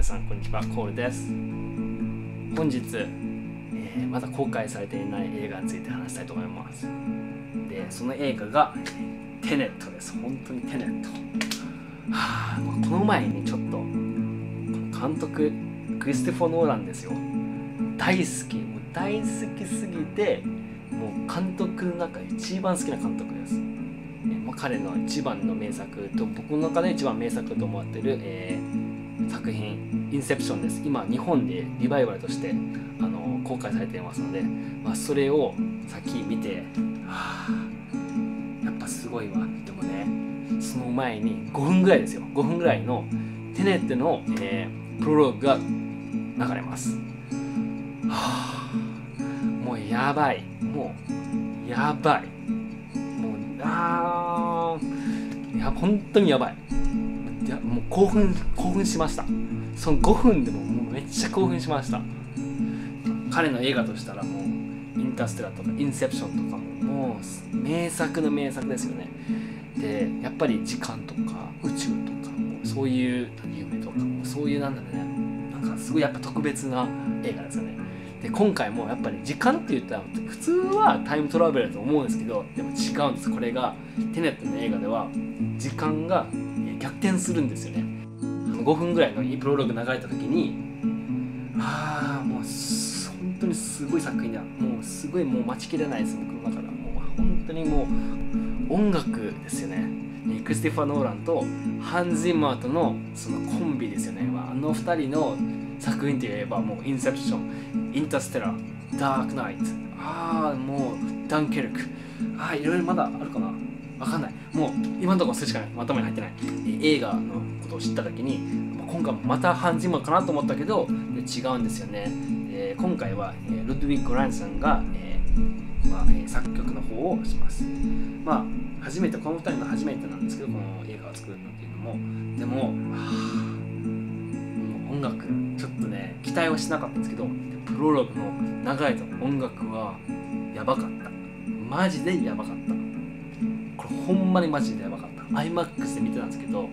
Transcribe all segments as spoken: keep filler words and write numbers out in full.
さんこんにちは、コールです。本日、えー、まだ公開されていない映画について話したいと思います。で、その映画がテネットです。本当にテネット。はあ、この前にちょっと監督クリステフォー・ノーランですよ。大好き、もう大好きすぎて、もう監督の中で一番好きな監督です。まあ、彼の一番の名作と僕の中で一番名作と思っている、えー、作品インセプションです。今日本でリバイバルとしてあの公開されていますので、まあ、それを先見て、はあ、やっぱすごいわ。でもね、その前にごふんぐらいですよ、ごふんぐらいのテネットの、えー、プロローグが流れます。はあ、もうやばい、もうやばい、もうあーいや本当にやばい。いやもう興奮興奮しました。そのごふんでももうめっちゃ興奮しました。彼の映画としたらもうインターステラーとかインセプションとかももう名作の名作ですよね。でやっぱり時間とか宇宙とかもそういう夢とかもそういうなんだろうね、なんかすごいやっぱ特別な映画ですよね。で今回もやっぱり時間って言ったら普通はタイムトラベルだと思うんですけど、でも違うんです。これがテネットの映画では時間が逆転するんですよね。ごふんぐらいのプロローグ流れた時に、ああもう本当にすごい作品だ。もうすごいもう待ちきれないです。僕の中ではもう本当にもう音楽ですよね。クリスティファー・ノーランとハンズ・ジンマーとのそのコンビですよね。あのふたりの作品といえばもうインセプション、インターステラー、ダークナイト、ああもうダンケルク、ああいろいろまだあるかな、わかんない。もう今のところそれしか頭に入ってない。映画のことを知った時に今回またハンジマかなと思ったけど違うんですよね。えー、今回は、えー、ルドウィッグ・ランさんが、えーまあえー、作曲の方をします。まあ初めてこのふたりの初めてなんですけど、この映画を作るのっていうのもでも、もう音楽ちょっとね期待はしなかったんですけど、プロローグの流れた音楽はやばかった。マジでやばかった。これほんまにマジでやばかった。アイマックス で見てたんですけど、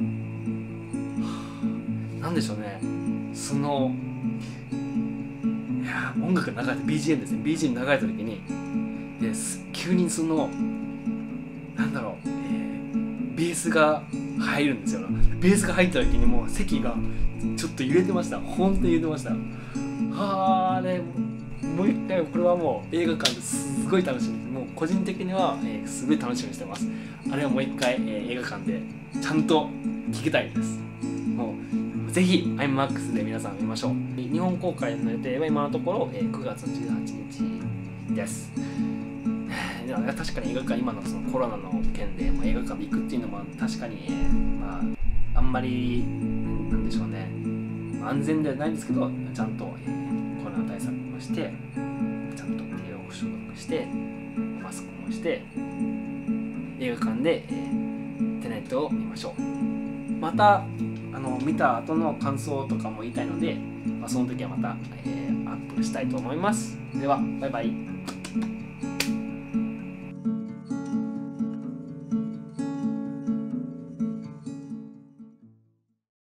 なんでしょうね、そのいや音楽が流れて ビージーエム ですね。 ビージーエム 流れた時にです急にそのなんだろう、えー、ベースが入るんですよ。ベースが入った時にもう席がちょっと揺れてました。本当に揺れてました。はあね、もう一回これはもう映画館ですごい楽しみです。もう個人的には、えー、すごい楽しみにしてます。あれはもう一回、えー、映画館でちゃんと聴きたいです。もうぜひ アイマックス で皆さん見ましょう。日本公開の予定は今のところ、えー、くがつのじゅうはちにちです。確かに映画館、今のそのコロナの件で、まあ、映画館で行くっていうのも確かに、えーまあ、あんまりなんでしょうね、安全ではないんですけど、ちゃんと、えー、コロナ対策をしてちゃんと手を消毒してマスクもして映画館で、えー、テネットを見ましょう。またあの見た後の感想とかも言いたいので、まあ、その時はまた、えー、アップしたいと思います。ではバイバイ。